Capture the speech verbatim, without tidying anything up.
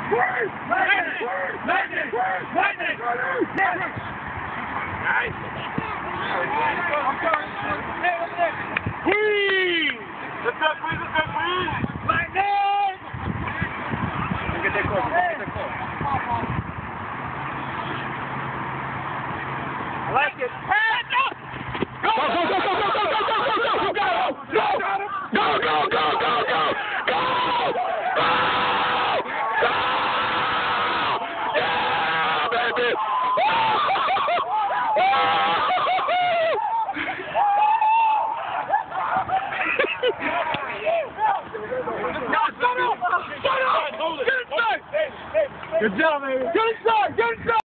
I like it. Go, go, go, go, go, go, go, go, go, go, go, go, go, go, go, go, go, go, go, yeah, baby. Good job, baby. Get inside! Get inside!